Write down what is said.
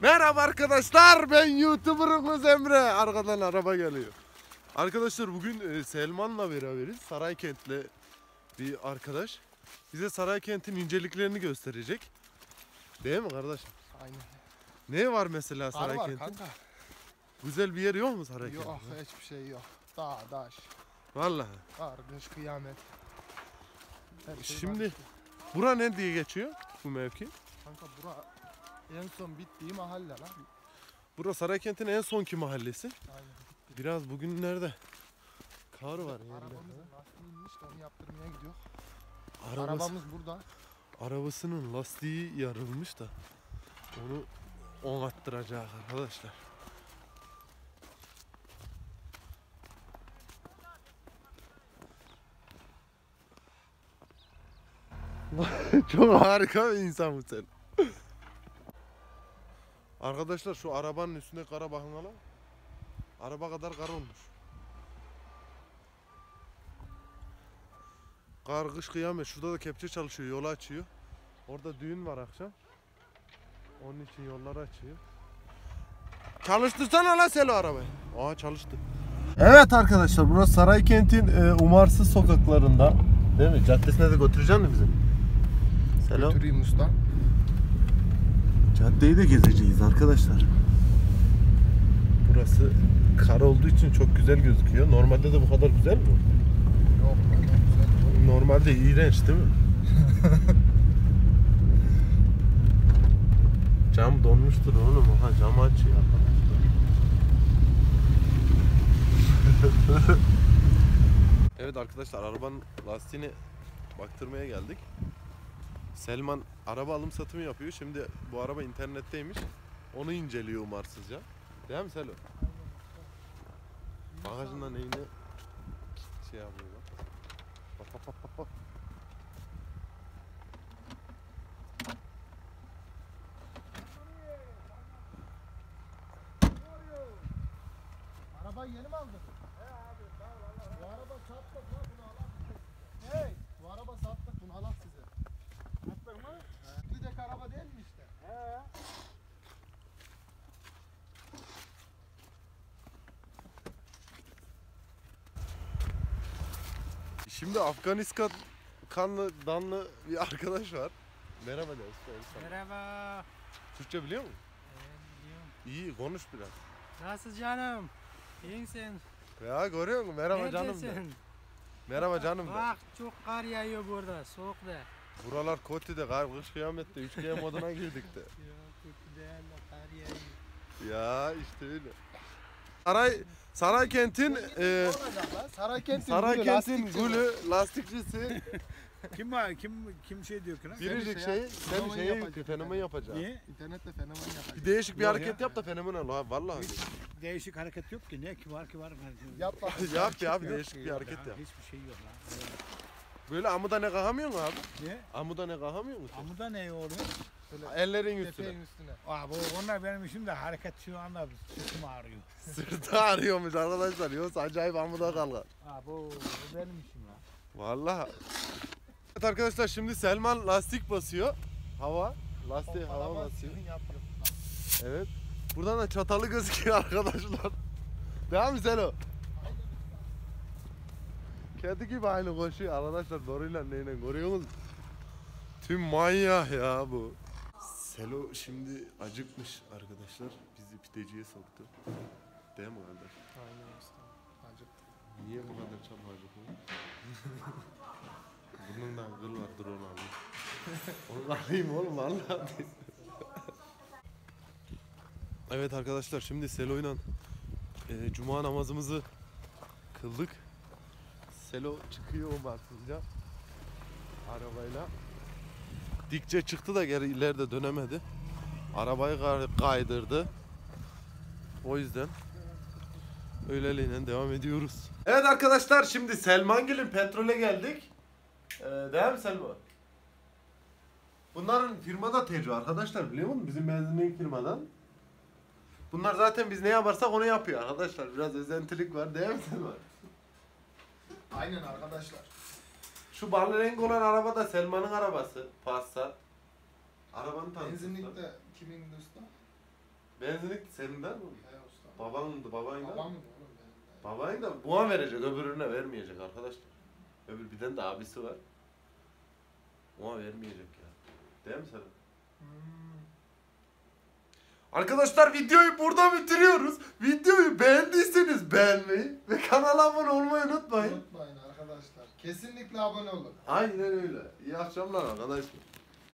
Merhaba arkadaşlar, ben YouTuber'ınız Emre. Arkadan araba geliyor. Arkadaşlar bugün Selman'la beraberiz. Saraykent'le bir arkadaş. Bize Saraykent'in inceliklerini gösterecek. Değil mi kardeşim? Aynen. Ne var mesela Kar var Saraykent'in? kanka. Güzel bir yer yok mu Saraykent'in? Yok, hiçbir şey yok. Dağ, daş, Vallahi. kar, kış, kıyamet. Her şey Şimdi var. bura ne diye geçiyor bu mevki? Kanka bura en son bittiği mahalle lan. Burası Saraykent'in en sonki mahallesi. Aynen. Biraz bugünlerde kar var yani. Arabamızın lastiği inmiş de onu yaptırmaya gidiyor. Arabası, Arabamız burada. arabasının lastiği yarılmış da onu onattıracak arkadaşlar. Çok harika bir insan bu sen. Arkadaşlar şu arabanın üstünde kara bakın hala. Araba kadar kar olmuş. Kar, kış, kıyamet. Şurada da kepçe çalışıyor, yolu açıyor. Orada düğün var akşam. Onun için yolları açıyor. Çalıştırsana lan Selo arabayı. Aa çalıştı. Evet arkadaşlar, burası Saraykent'in umarsız sokaklarında. Değil mi? Caddesine de götüreceksin mi bizi? Selo. Götüreyim usta. Caddeyi de gezeceğiz arkadaşlar. Burası kar olduğu için çok güzel gözüküyor. Normalde de bu kadar güzel mi? Yok lan, güzel. Normalde iğrenç değil mi? Cam donmuştur oğlum. Ha cam açıyor arkadaşlar. Evet arkadaşlar, arabanın lastiğini baktırmaya geldik. Selman araba alım satımı yapıyor. Şimdi bu araba internetteymiş. Onu inceliyor umarsızca. Değil mi Selo? Bagajından neyini şey yapıyor bak. Bak bak bak bak. Arabayı yeni mi aldın? He abi, sağ ol Allah. Bu araba sattık lan, bunu alalım. Hey, bu araba sattık, bunu alalım size. Sattık mı? He. Bir de araba değil mi işte? He. Şimdi Afganistan kanlı danlı bir arkadaş var. Merhaba dersin. Merhaba. Türkçe biliyor musun? Biliyorum. İyi konuş biraz. Nasıl canım? İyi misin? Ya görüyor musun? Merhaba canım de. Neredesin? Merhaba canım de. Bak çok kar yağıyor burada. Soğuk da. Buralar Koti'de kar kış kıyamette 3G moduna girdik de. Yok kötü değil de kar yağıyor. Ya işte öyle. Saraykent'in Saraykent'in gülü lastikçisi Kim var? Kim şey diyor ki lan? biricik şey- sen fenomen şeyi yapacak. yüklü, fenomen yapacaksın. Niye? İnternette fenomen yapar. Bir değişik bir Yok hareket ya. yap da fenomen ol ha vallahi. Değişik hareket yok ki. Ne ki var ki var. Yap bak. Yap ya bir Yok değişik ki bir ya, hareket yap. Hiçbir şey yok lan. Böyle amuda ne kahamıyorsun abi? Niye? Amuda ne kahamıyor musun? Amuda ne oluyor? Ellerin üstüne. Tepeğin üstüne. Abi onlar benim işim de hareket şu anda sırtım ağrıyor. Sırtı ağrıyormuş arkadaşlar. Yoksa acayip amuda kalkar. Abi o benim işim lan. Vallahi. Evet arkadaşlar, şimdi Selman lastik basıyor. Lastiğe hava Pompalama basıyor. yapıyor. Evet. Buradan da çatalı gözüküyor arkadaşlar. Devam mı Selo? Kedi gibi aynı koşuyor arkadaşlar, boruyla neyle görüyor musunuz? Tüm manyak ya bu. Selo şimdi acıkmış arkadaşlar. Bizi pideciye soktu. Değil mi kardeş? Aynen usta. Acıktı. Niye bu kadar çabuk acıkıyor? Burnundan kıl var, dur onu alayım. Onu alayım oğlum vallahi. Evet arkadaşlar, şimdi Selo'yla cuma namazımızı kıldık. Selo çıkıyor umarsızca arabayla. Dikçe çıktı da geri ileride dönemedi. Arabayı kaydırdı. O yüzden öyleliğine devam ediyoruz. Evet arkadaşlar, şimdi Selmangil'in petrole geldik. Değil mi Selma? Bunların firmada tecrübe arkadaşlar, biliyor musun? Bizim benzinlik firmadan. Bunlar zaten biz ne yaparsak onu yapıyor arkadaşlar. Biraz özentilik var değil mi Selma? Aynen arkadaşlar. Şu barlı renk olan araba da Selman'ın arabası. Passat. Arabanın tanıtımı. Benzinlikte kimin usta? Benzinlik senin değil mi? He usta. Babanın da Babam mı oğlum benim? Babayın da buna verecek, öbürüne vermeyecek arkadaşlar. Öbür bir tane de abisi var. Ona vermeyecek ya. Değil mi Selim? Arkadaşlar videoyu burada bitiriyoruz. Videoyu beğendiyseniz beğenmeyi ve kanala abone olmayı unutmayın. Unutmayın arkadaşlar. Kesinlikle abone olun. Aynen öyle. İyi akşamlar arkadaşlar.